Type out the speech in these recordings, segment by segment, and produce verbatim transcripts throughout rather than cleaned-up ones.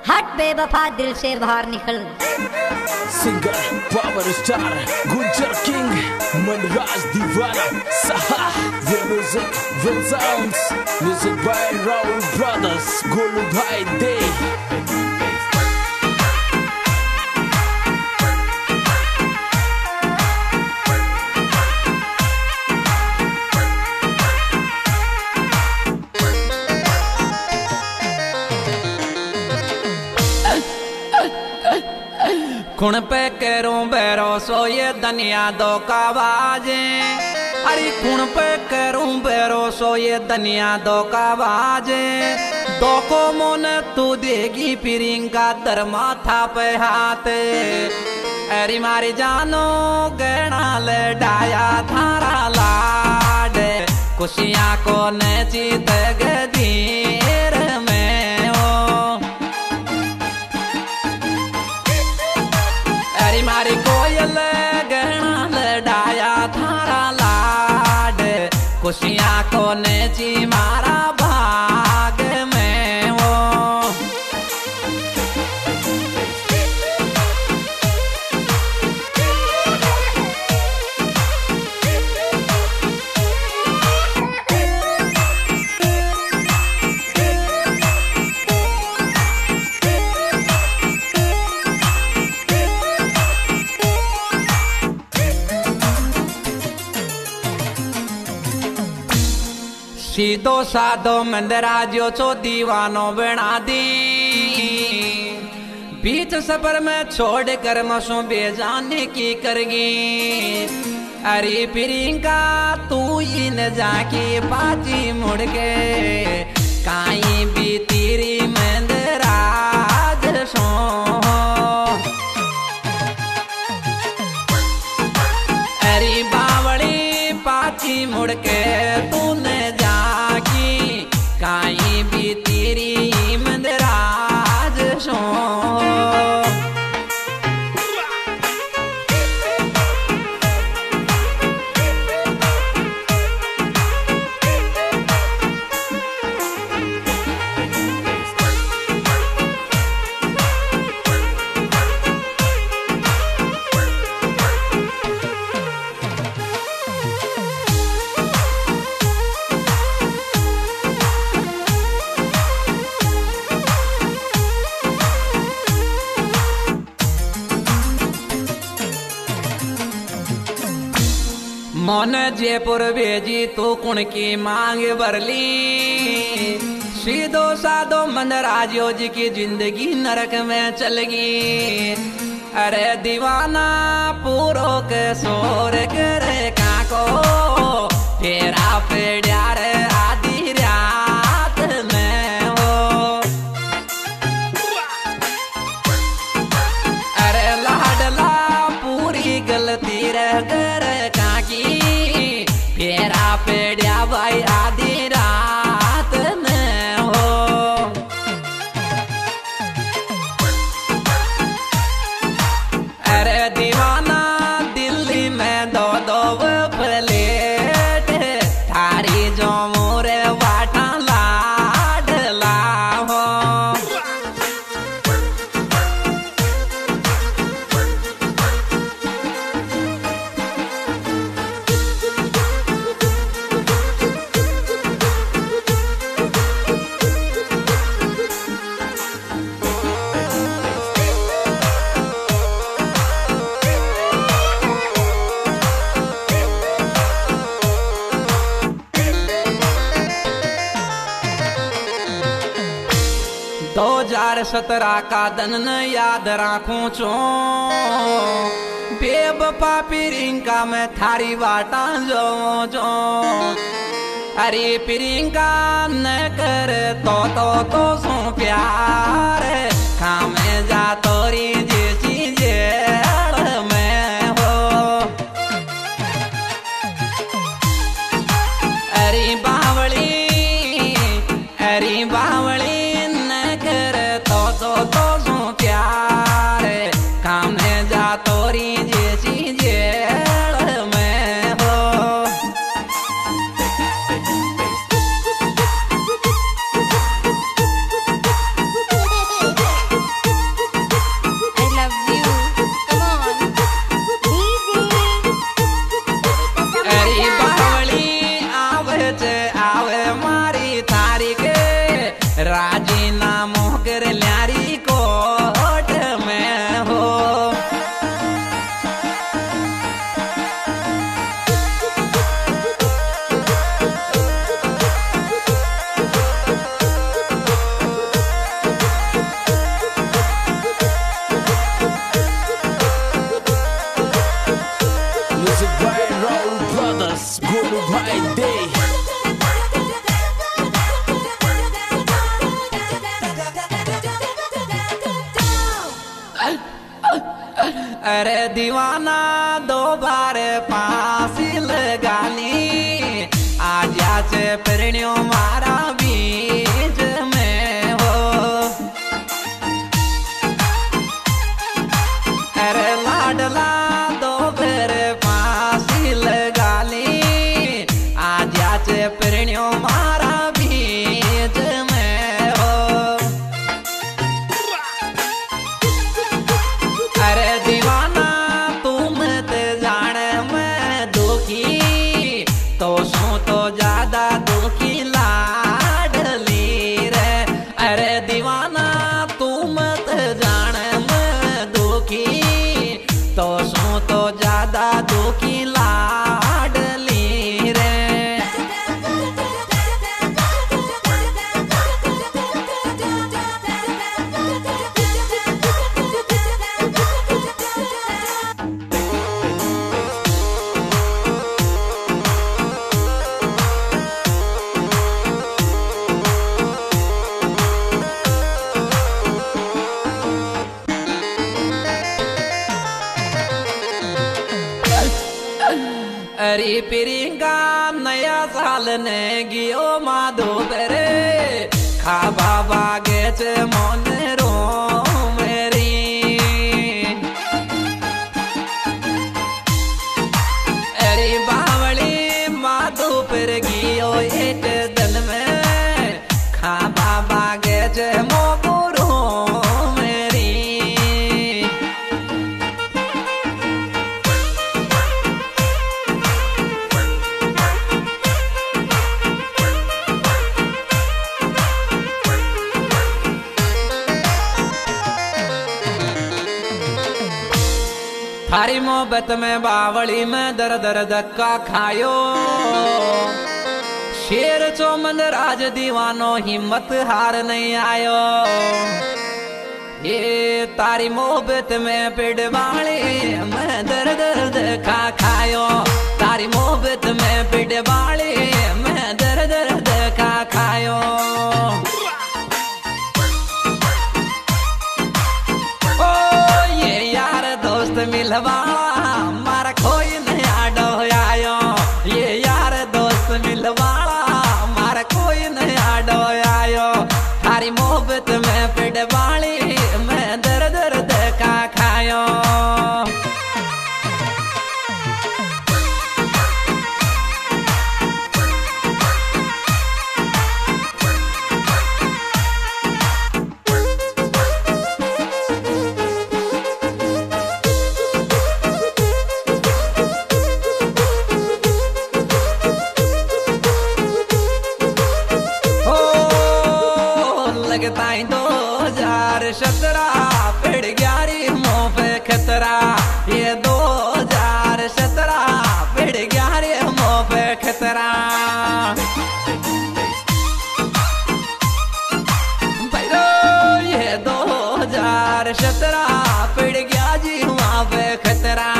हट बेवफा दिल से बाहर निकल। Singer power star Gujjar king Manraj Deewana Saha the music will sounds music by Raul brothers Golu भाई दे। खुण पे करूं बैरो सो ये दुनिया दो का बाजे। अरे खुण पे करूं बैरो सो ये दुनिया दो का बाजे। दो को मोन तू देगी पिरिंगा दर माथा पे हाथ। अरे मारी जानो गहना ले डाया थारा लाड। खुशियां को नचीत गदीर में हो। अरे मारी कोयल गहना लडाया थारा लाड। खुशियां को नची मारा भाग में वो। सीधो साधो मंदरा जो चो दीवानो बना दी। बीच सफर में छोड़ कर मसों बेजाने की करगी। अरे प्रियंका तू ही न जाके बाजी मुड़ के काई भी तेरी मंदराज सो। अरे बावड़ी पाची मुड़ के तूने काई भी तेरी मंदराज सो। मन जयपुर भेजी तू कुण की मांग भरली। सीधो साधो मंदराजो जी की जिंदगी नरक में चलगी। अरे दीवाना पूरो के सोर करे काको फेरा पेड़ा रे आधी रात में हो। अरे लाडला पूरी गलती रह करे फेरा पेड़ा भाई आधी रात में हो। अरे दीवाना दिल्ली में दो दो प्लेट थारी जो मोरे बाटा लाडला हो। दो हजार सत्रह का दिन याद राखूं चो। बेवफा प्रियंका में थारी बाटा जो जो। अरे प्रियंका न कर तो तो तो सो प्यार खामे जा तोरी जैसी जेल में हो। अरे बावली अरे बावली तो तो तो सो प्यार काम है जा तोरी जैसी जेल में हो। राजी ना मोहकर ल्यारी कोट में हो। Music by Raul Brothers, Guru Bhai Day. अरे दीवाना दो बार फांसी लगानी आज से प्रणियों मारा बीच में हो। अरे लाडला दो बार फांसी लगानी आज से प्रणियों मारा बीच में हो। अरे दीवाना तुम ते जाने मैं दुखी तो सो तो ज्यादा दुखी लाडली रे। अरे दीवाना तुम ते जाने मैं दुखी तो सो तो ज्यादा दुखी लाडली रे। अरे पिरिंगा नया साल ने गियो माधो बरे खा बाबा गेच मोन रो मेरी। अरे बावली माधो पर गियो एक दिन में खा बाबा गेच मोगुरो मेरी। थारी मोहब्बत में बावली में दर दर धक्का खायो शेर चौमन राज दीवानो हिम्मत हार नहीं आयो। ये तारी मोहब्बत में पेड़ बाली मैं दर दर धक्का खायो। तारी मोहब्बत में पेड़ बाली मैं दर दर धक्का खायो। मिलवाला मारा कोई नया डोयायो। ये यार दोस्त मिलवाला मारा कोई नया डोयायो। थारी मोहब्बत में पेड़ बाली मैं दर दर धक्का खायो। दो हजार सत्रह पेड़ ग्यारह मुँह पे खतरा। ये दो हजार सत्रह पेड़ ग्यारह मुँह पे खतरा। भाईरो ये दो हजार सत्रह पेड़ गया जी वहाँ पे खतरा।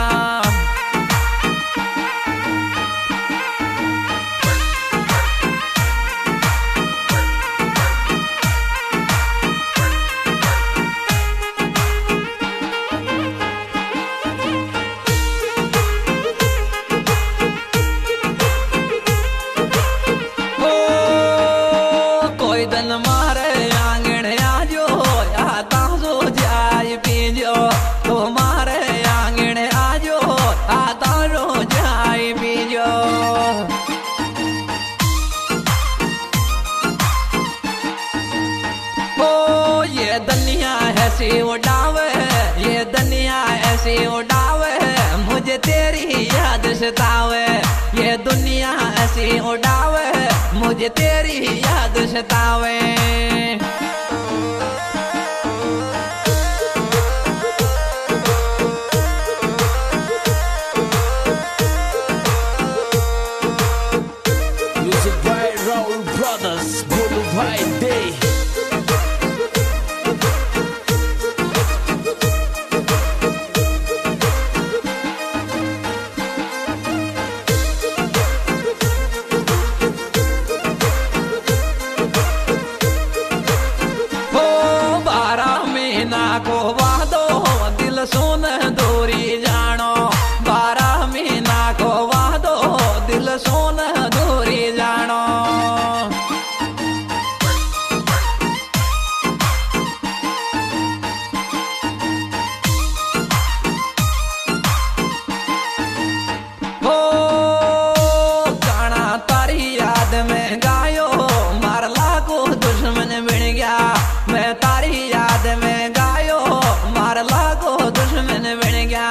ऐसी उड़ावे ये दुनिया ऐसी उड़ावे मुझे तेरी याद सतावे। ये दुनिया ऐसी उड़ावे मुझे तेरी याद सतावे। दुश्मन बन गया मैं तारी याद में गायो मार लागो दुश्मन बन गया।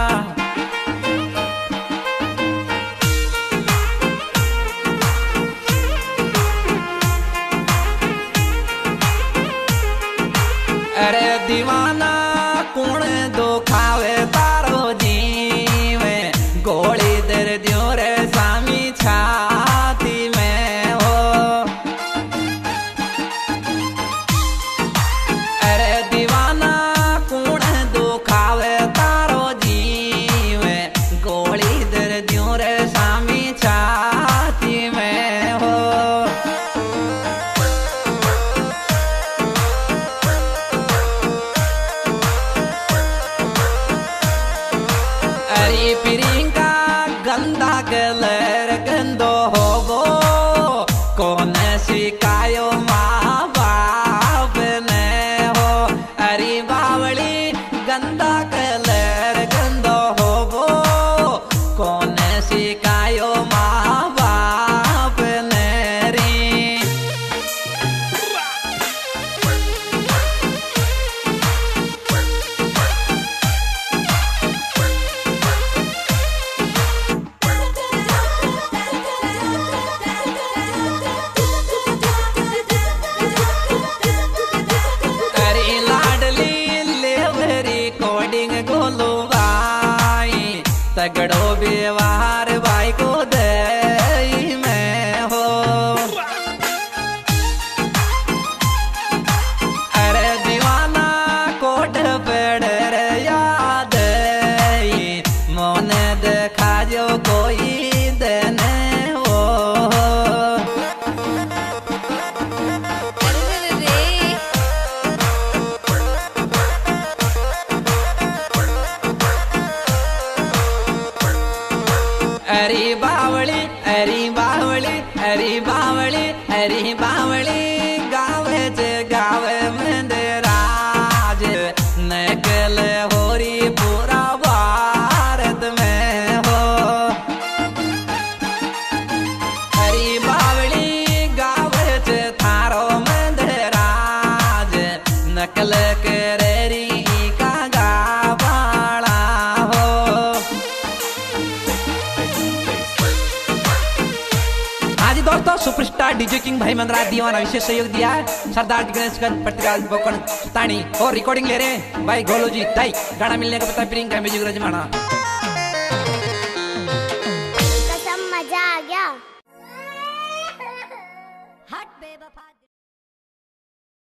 अरे दीवाना कौन दुखावे तारो जीवे गोली दर दियो रे सामी छाती में हो। अरे दीवाना कौन दुखावे तारो जीवे गोली दर दियो रे सामी छाती में हो। अरे प्रियंका गंदा कलर गंदो होगो कौन सिखायो माँ बाप ने हो। अरे बावली गंदा कलर गंदो होगो कौन सिखायो माँ बाप ने रे। तगड़ो व्यवहार भाई को दे मैं हो। अरे दीवाना कोट पेड़ रे याद मोने देखा जो कोई देने हो। अरे बावली अरे बावली अरे बावली अरे बावली गावे जे गावे मंदराज नकल होरी पूरा भारत में हो। अरे बावली गावे जे थारो मंदराज नकल करेरी का गावाला हो। दोस्तों सुपरस्टार डीजे किंग भाई मनराज दीवाना विशेष सहयोग दिया है। सरदार गणेशगंज पृथ्वीराज बोकन तानी और रिकॉर्डिंग ले रहे हैं भाई गोलू जी ताई। गाना मिलने का पता प्रियंका म्यूजिक रजमाना। कसम मजा आ गया। हट बेवफा।